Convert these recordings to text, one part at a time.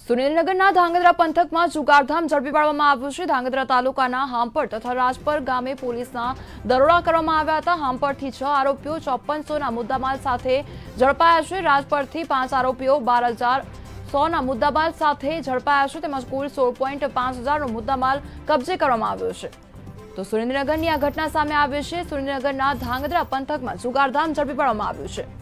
સુરેન્દ્રનગરના ધાંગધ્રા પંથકમાં જુગારધામ ઝડપી પાડવામાં આવ્યું છે। ધાંગધ્રા તાલુકાના હાંપડ તથા રાજપર ગામે પોલીસના દરોડા કરવામાં આવ્યા હતા। હાંપડથી 6 આરોપીઓ 5400ના મુદ્દામાલ સાથે ઝડપાયા છે। રાજપરથી 5 આરોપીઓ 12100ના મુદ્દામાલ સાથે ઝડપાયા છે। તેમજ કુલ 16.5 હજારનો મુદ્દામાલ કબજે કરવામાં આવ્યો છે। તો સુરેન્દ્રનગરની આ ઘટના સામે આવી છે। સુરેન્દ્રનગરના ધાંગધ્રા પંથકમાં જુગારધામ ઝડપી પાડવામાં આવ્યું છે।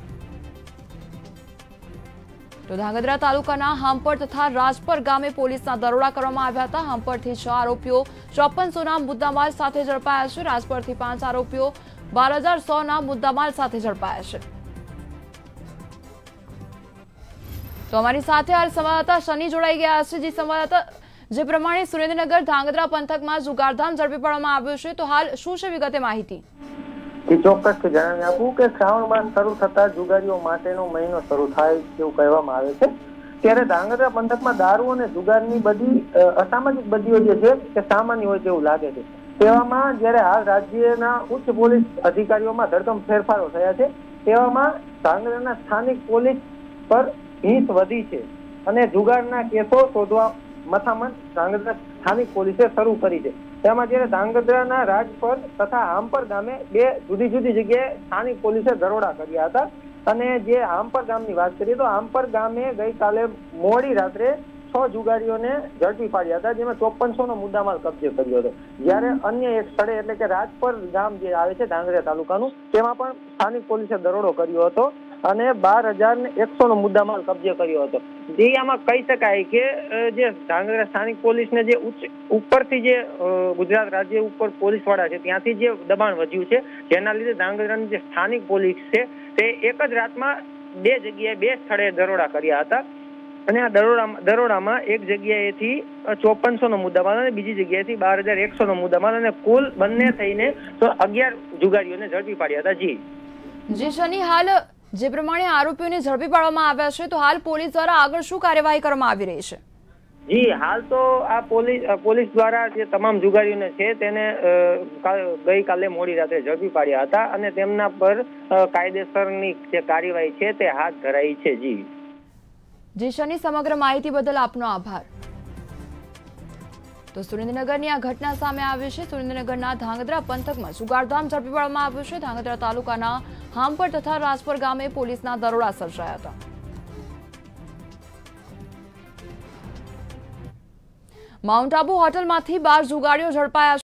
तो ધાંગધ્રા તાલુકાના હાંપડ તથા રાજપર ગામે પોલીસના દરોડા કરવામાં આવ્યા હતા। હાંપડથી 6 આરોપીઓ 5400ના મુદ્દામાલ સાથે ઝડપાયા છે। રાજપરથી 5 આરોપીઓ 12100ના મુદ્દામાલ સાથે ઝડપાયા છે। તો અમારી સાથે હાલ સંવાદદાता શનિ જોડાઈ ગયા છે। જે સંવાદદાता જે પ્રમાણે સુરેન્દ્રનગર ધાંગધ્રા પંથકમાં જુગારધામ ઝડપી પાડવામાં આવ્યું છે, તો હાલ શું છે વિગતે માહિતી? ચોક્કસથી જણાવી આપું કે શ્રાવણ માસ શરૂ થતા જુગારીઓ માટેનો મહિનો શરૂ થાય તેવું કહેવામાં આવે છે। ત્યારે ધાંગધ્રા પંથકમાં દારૂ અને જુગારની બધી અસામાજિક બદીઓ જે છે તે સામાન્ય હોય તેવું લાગે છે। તેવામાં જ્યારે હાલ રાજ્યના ઉચ્ચ પોલીસ અધિકારીઓમાં ધરખમ ફેરફારો થયા છે, તેવામાં ધાંગધ્રાના સ્થાનિક પોલીસ પર હિંસ વધી છે અને જુગારના કેસો શોધવા મથામણ ધાંગધ્રા સ્થાનિક પોલીસે શરૂ કરી છે। તેમાં જ્યારે ધાંગધ્રાના રાજપર તથા હાંપર ગામે બે જુદી જુદી જગ્યાએ સ્થાનિક પોલીસે દરોડા કર્યા હતા। અને જે હાંપર ગામની વાત કરીએ તો હાંપર ગામે ગઈકાલે મોડી રાત્રે 6 જુગારીઓને ઝડપી પાડ્યા હતા, જેમાં 5400નો મુદ્દામાલ કબજે કર્યો હતો। જ્યારે અન્ય એક સ્થળે એટલે કે રાજપર ગામ જે આવે છે ધાંગધ્રા તાલુકાનું, તેમાં પણ સ્થાનિક પોલીસે દરોડો કર્યો હતો અને 12100નો મુદ્દામાલ કબજે કર્યો હતો। જે આમાં કહી શકાય કે જે ધાંગધ્રા સ્થાનિક પોલીસને જે ઉપરથી જે ગુજરાત રાજ્ય ઉપર પોલીસ વાળા છે ત્યાંથી જે દબાણ વધ્યું છે, જેના લીધે ધાંગધ્રાની જે સ્થાનિક પોલીસ છે તે એક જ રાતમાં બે જગ્યાએ બે સ્થળે દરોડા કર્યા હતા। અને આ દરોડામાં એક જગ્યાએથી 5400નો મુદ્દામાલ અને બીજી જગ્યાએથી 12100નો મુદ્દામાલ અને કુલ બંને થઈને 11 જુગારીઓને ઝડપી પાડ્યા હતા। જી શનિ, હાલ જે પ્રમાણે આરોપીઓને ઝડપી પાડવામાં આવ્યા છે, તો હાલ પોલીસ દ્વારા આગળ શું કાર્યવાહી કરવામાં આવી રહી છે? જી, હાલ તો આ પોલીસ દ્વારા જે તમામ જુગારીઓને છે તેને ગઈકાલે મોડી રાત્રે ઝડપી પાડ્યા હતા અને તેમના પર કાયદેસરની જે કાર્યવાહી છે તે હાથ ધરાઈ છે। જી શનિ, સમગ્ર માહિતી બદલ આપનો આભાર। તો સુરેન્દ્રનગરની આ ઘટના સામે આવી છે। સુરેન્દ્રનગરના ધાંગધ્રા પંથકમાં જુગારધામ ઝડપી પાડવામાં આવ્યું છે। ધાંગધ્રા તાલુકાના હાંપડ તથા રાજપર ગામે પોલીસના દરોડા સર્જાયા હતા। માઉન્ટ આબુ હોટલમાંથી 12 જુગારીઓ ઝડપાયા